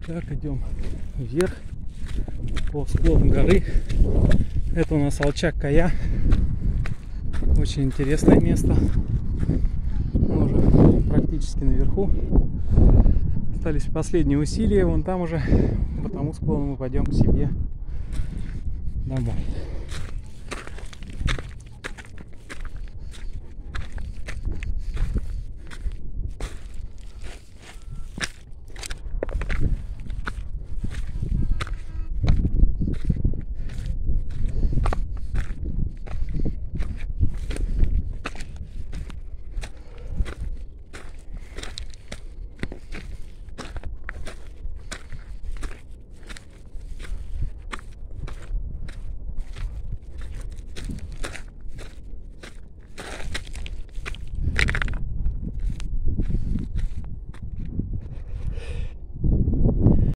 Так, идем вверх по склону горы. Это у нас Алчак-Кая. Очень интересное место. Мы уже практически наверху. Остались последние усилия. Вон там уже по тому склону мы пойдем к себе домой.